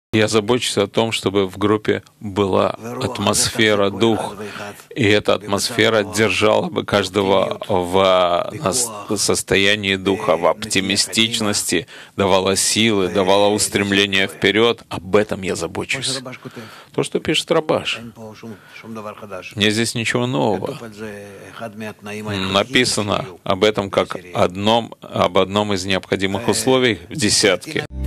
Я забочусь о том, чтобы в группе была атмосфера, дух, и эта атмосфера держала бы каждого в состоянии духа, в оптимистичности, давала силы, давала устремление вперед. Об этом я забочусь. То, что пишет Рабаш. Мне здесь ничего нового. Написано об этом как об одном из необходимых условий в десятке.